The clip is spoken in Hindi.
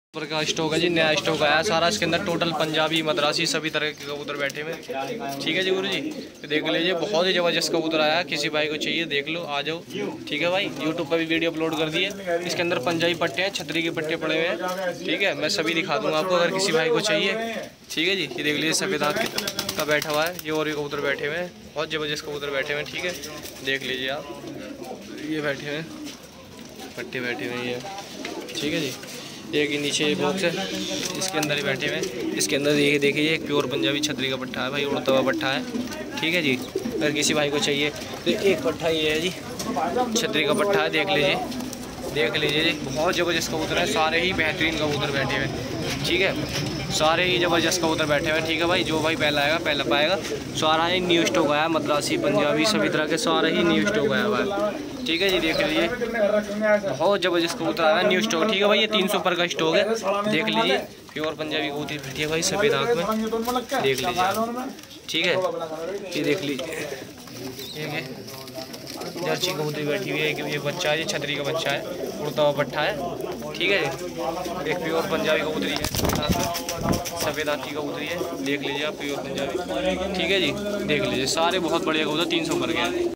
पर का स्टॉक है जी, नया स्टॉक आया सारा। इसके अंदर टोटल पंजाबी मद्रासी सभी तरह के कबूतर बैठे हुए। ठीक है जी गुरु जी, तो देख लीजिए बहुत ही ज़बरदस्त कबूतर आया। किसी भाई को चाहिए देख लो, आ जाओ। ठीक है भाई, यूट्यूब पर भी वीडियो अपलोड कर दिए। इसके अंदर पंजाबी पट्टे हैं, छतरी के पट्टे पड़े हुए हैं। ठीक है, मैं सभी दिखा दूँगा आपको अगर किसी भाई को चाहिए। ठीक है जी, ये देख लीजिए सफ़ेद आँख का बैठा हुआ है। ये और भी कबूतर बैठे हुए हैं, बहुत ज़बरदस्त कबूतर बैठे हुए हैं। ठीक है, देख लीजिए आप, ये बैठे हुए हैं, पट्टे बैठे हुए हैं। ठीक है जी, एक नीचे बॉक्स है, इसके अंदर ही बैठे हुए हैं। इसके अंदर ये देखिए एक प्योर पंजाबी छतरी का पट्टा है भाई, उड़ता हुआ पट्टा है। ठीक है जी, अगर किसी भाई को चाहिए तो एक पट्टा ये है जी, छतरी का पट्टा है। देख लीजिए, देख लीजिए जी, बहुत ज़बरदस्त कबूतर है, सारे ही बेहतरीन कबूतर बैठे हुए हैं। ठीक है, सारे ही ज़बरदस्त कबूतर बैठे हुए हैं। ठीक है भाई, जो भाई पहला आएगा पहला पाएगा। सारा ही न्यू स्टॉक आया, मद्रासी पंजाबी सभी तरह के सारे ही न्यू स्टॉक आया हुआ है। ठीक है जी, देख लीजिए बहुत ज़बरदस्त कबूतर आया न्यू स्टॉक। ठीक है भाई, ये 300 पर का स्टॉक है। देख लीजिए प्योर पंजाबी कबूतर बैठी है भाई सफ़ेद आँख में, देख लीजिए आप। ठीक है, ये देख लीजिए, एक जर्सी कबूतरी बैठी हुई है। ये बच्चा है, ये छतरी का बच्चा है, उड़ता हुआ पट्टा है। ठीक है, एक प्योर पंजाबी कबूतरी है, सफ़ेद आँख की कबूतरी है। देख लीजिए आप, प्योर पंजाबी। ठीक है जी, देख लीजिए सारे बहुत बढ़िया कबूतर 300 पर के हैं।